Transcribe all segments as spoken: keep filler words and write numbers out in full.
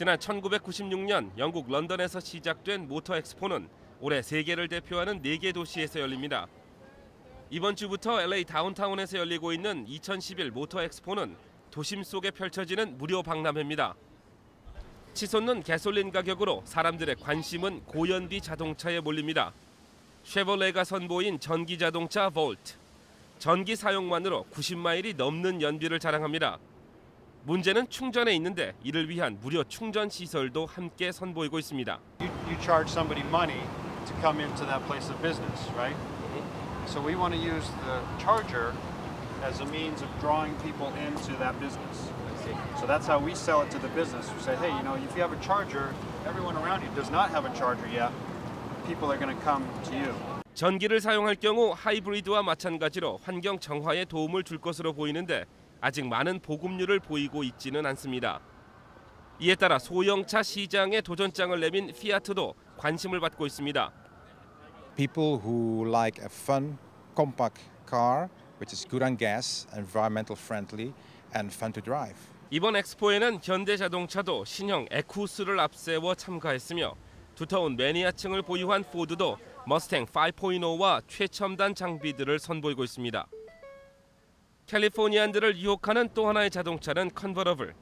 지난 천구백구십육 년 영국 런던에서 시작된 모터 엑스포는 올해 세계를 대표하는 네 개 도시에서 열립니다. 이번 주부터 엘에이 다운타운에서 열리고 있는 이천십일 모터 엑스포는 도심 속에 펼쳐지는 무료 박람회입니다. 치솟는 가솔린 가격으로 사람들의 관심은 고연비 자동차에 몰립니다. 쉐보레가 선보인 전기 자동차 볼트. 전기 사용만으로 구십 마일이 넘는 연비를 자랑합니다. 문제는 충전에 있는데 이를 위한 무료 충전 시설도 함께 선보이고 있습니다. You, you charge somebody money to come into that place of business, right? So we want to use the charger as a means of drawing people into that business. So that's how we sell it to the business. We say, hey, you know, if you have a charger, everyone around you does not have a charger yet. People are going to come to you. 전기를 사용할 경우 하이브리드와 마찬가지로 환경 정화에 도움을 줄 것으로 보이는데 아직 많은 보급률을 보이고 있지는 않습니다. 이에 따라 소형차 시장에 도전장을 내민 피아트도 관심을 받고 있습니다. People who like a fun, compact car, which is good on gas, environmental friendly, and fun to drive. 이번 엑스포에는 현대자동차도 신형 에쿠스를 앞세워 참가했으며 두터운 매니아층을 보유한 포드도 머스탱 오 point 오와 최첨단 장비들을 선보이고 있습니다. 캘리포니안들을 유혹하는 또 하나의 자동차는 컨버러블.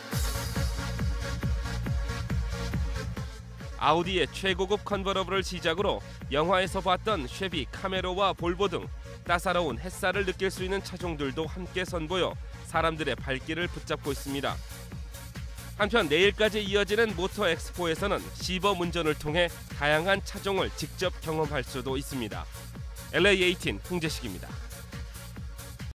아우디의 최고급 컨버러블을 시작으로 영화에서 봤던 쉐비, 카메로와 볼보 등 따사로운 햇살을 느낄 수 있는 차종들도 함께 선보여 사람들의 발길을 붙잡고 있습니다. 한편 내일까지 이어지는 모터 엑스포에서는 시범 운전을 통해 다양한 차종을 직접 경험할 수도 있습니다. 엘에이 에이틴 홍재식입니다.